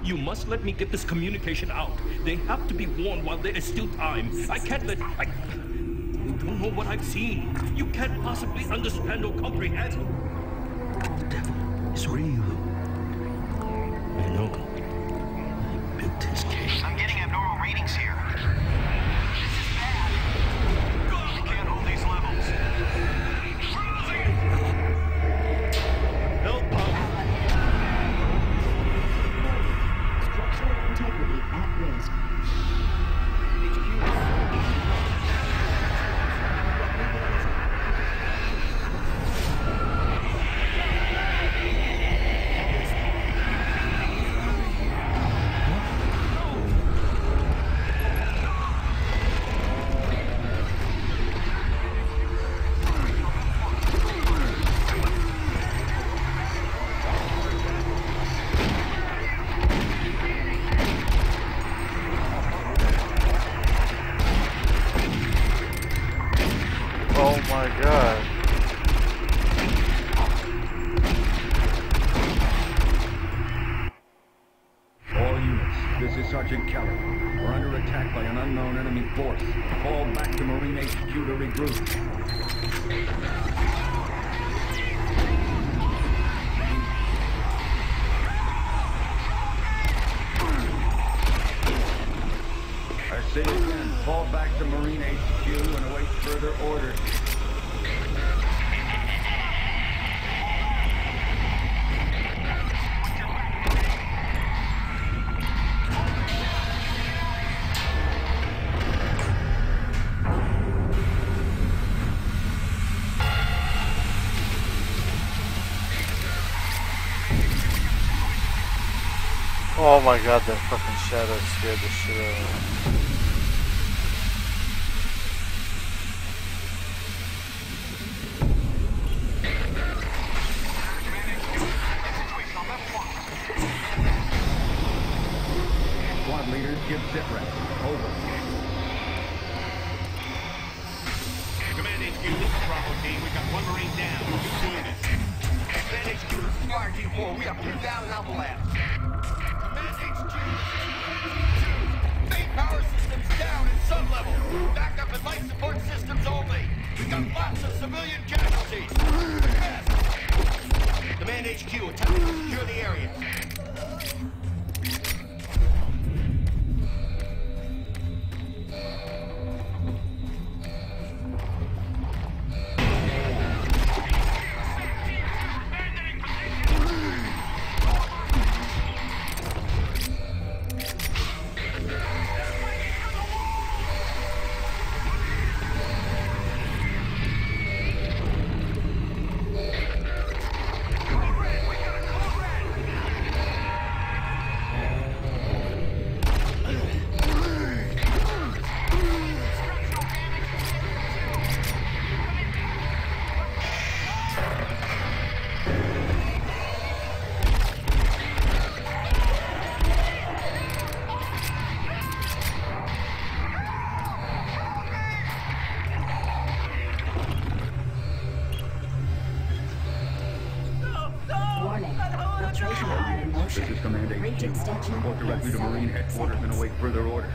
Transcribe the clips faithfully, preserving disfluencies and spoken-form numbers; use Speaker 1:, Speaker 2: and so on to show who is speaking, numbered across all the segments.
Speaker 1: You must let me get this communication out. They have to be warned while there is still time. I can't let... I... You don't know what I've seen. You can't possibly understand or comprehend.
Speaker 2: The devil is real.
Speaker 1: I know.
Speaker 2: I built his cage.
Speaker 3: I'm getting abnormal readings here. This is bad. You can't hold these levels.
Speaker 1: Help pump.
Speaker 4: Structural integrity at risk.
Speaker 5: Oh my god.
Speaker 6: All units, this is Sergeant Kelly. We're under attack by an unknown enemy force. Fall back to Marine H Q to regroup. I say again, fall back to Marine H Q and await further orders.
Speaker 5: Oh my god, that fucking shadow scared the shit out of me.
Speaker 6: Squad leaders, give sit rep. Over.
Speaker 7: Command H Q, this is Bravo team. We got one Marine down. Who's doing this?
Speaker 3: Command H Q, this is R G four. We have two down in Alpha Lab. Command H Q. Main power systems down at sub-level. Backup and life support systems only. We got lots of civilian casualties. Yes. Command H Q, attack to secure the area.
Speaker 6: This is Command H Q. Report directly to Marine Headquarters and await further orders.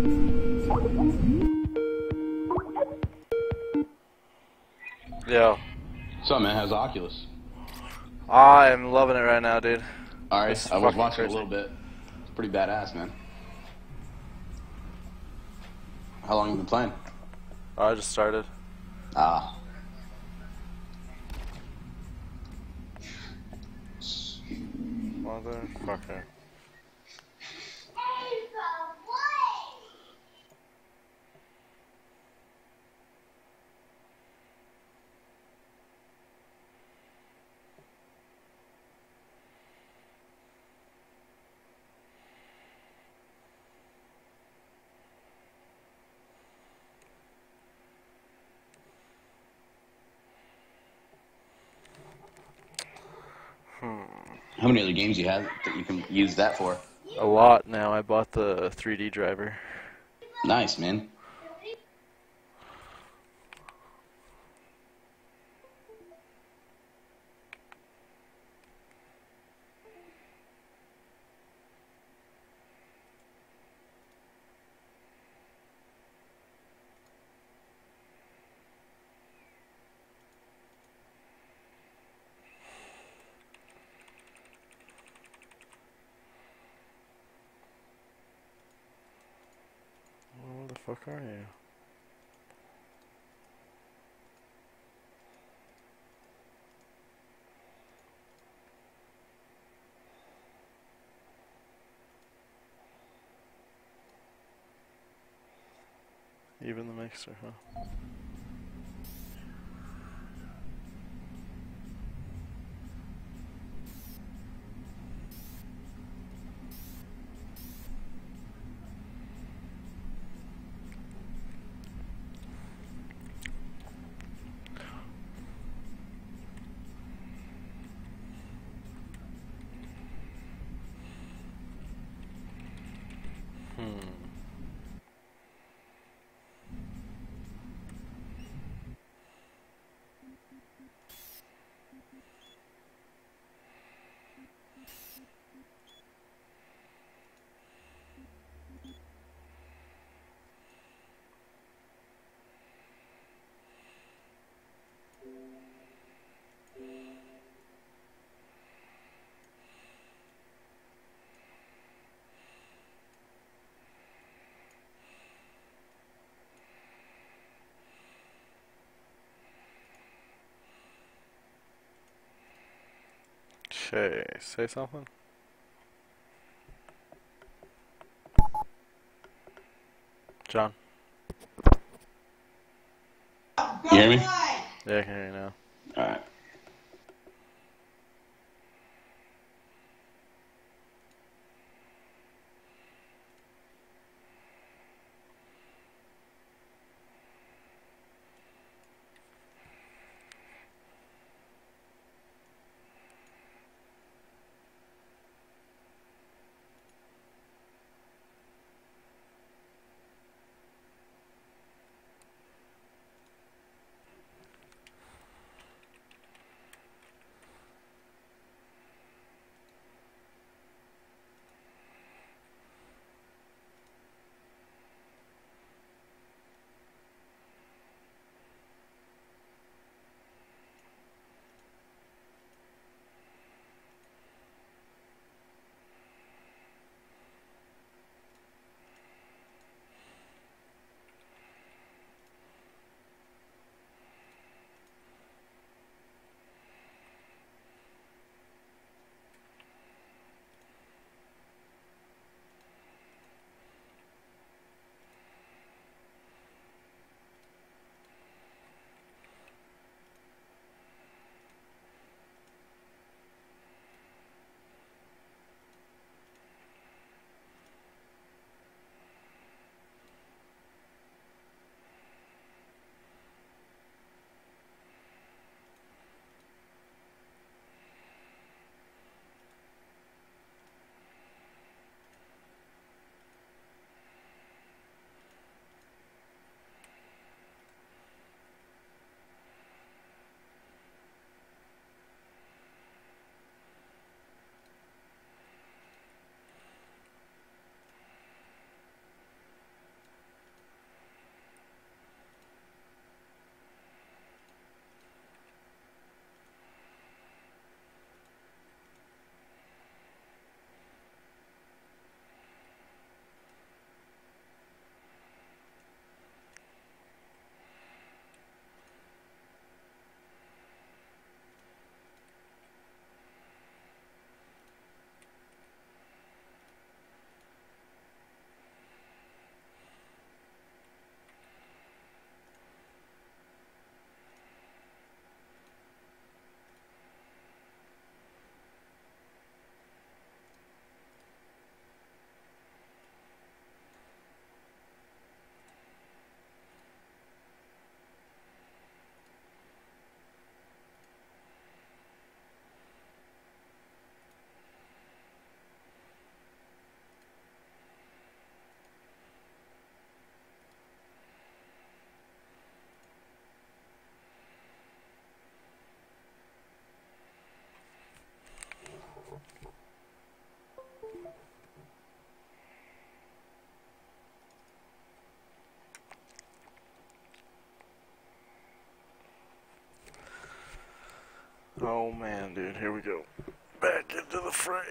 Speaker 5: Yeah.
Speaker 8: What's up, man? How's Oculus?
Speaker 5: I am loving it right now, dude.
Speaker 8: Alright,
Speaker 5: It's
Speaker 8: I was
Speaker 5: fucking
Speaker 8: watching
Speaker 5: crazy.
Speaker 8: a little bit. It's pretty badass, man. How long have you been playing?
Speaker 5: Oh, I just started.
Speaker 8: Ah.
Speaker 5: Motherfucker.
Speaker 8: How many other games you have that you can use that for?
Speaker 5: A lot now. I bought the three D driver.
Speaker 8: Nice, man.
Speaker 5: Where the fuck are you? Even the mixer, huh? Hmm. Okay, say something. John.
Speaker 8: You hear me?
Speaker 5: Yeah, I can hear you now.
Speaker 8: Alright.
Speaker 5: Oh man, dude, here we go. Back into the fray.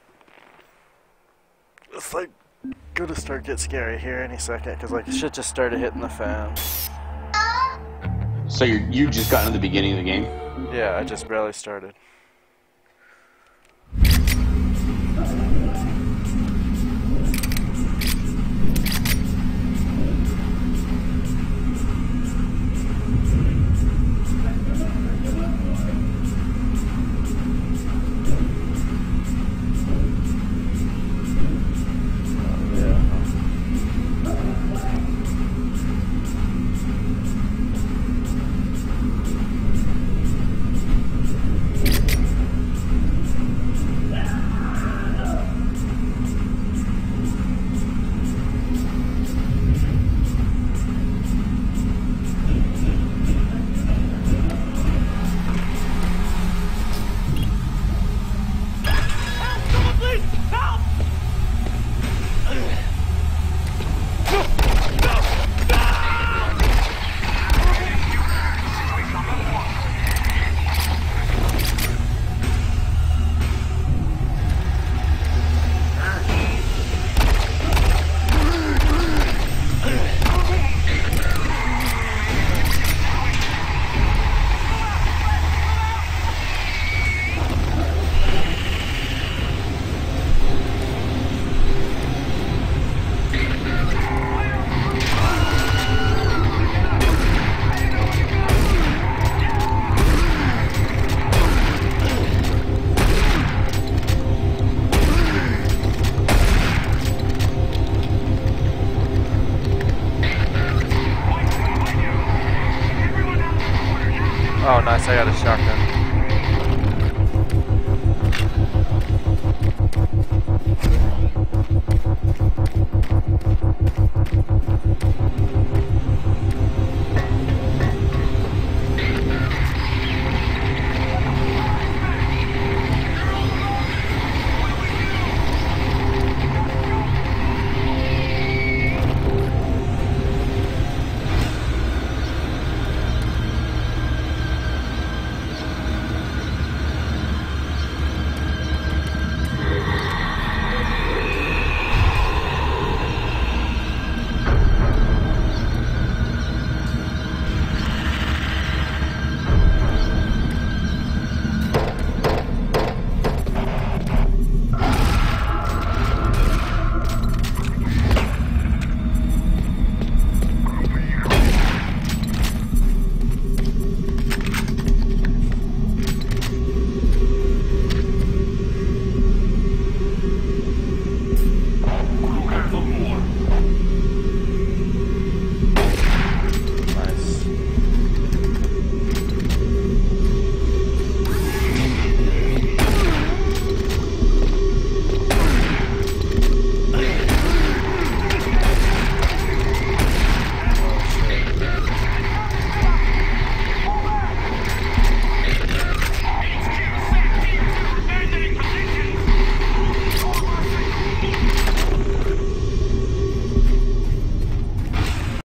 Speaker 5: It's like gonna start get scary here any second, cause like shit just started hitting the fan.
Speaker 8: So you you just got into the beginning of the game?
Speaker 5: Yeah, I just barely started. Oh, nice, I got a shotgun.